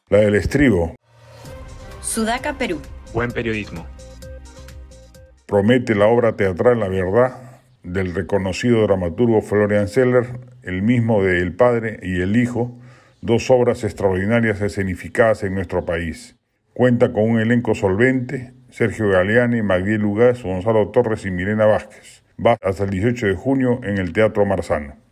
La del estribo. Sudaca, Perú. Buen periodismo. Promete la obra teatral La Verdad, del reconocido dramaturgo Florian Zeller, el mismo de El Padre y el Hijo, dos obras extraordinarias escenificadas en nuestro país. Cuenta con un elenco solvente: Sergio Galeani, Magdiel Ugaz, Gonzalo Torres y Milena Vázquez. Va hasta el 18 de junio en el Teatro Marzano.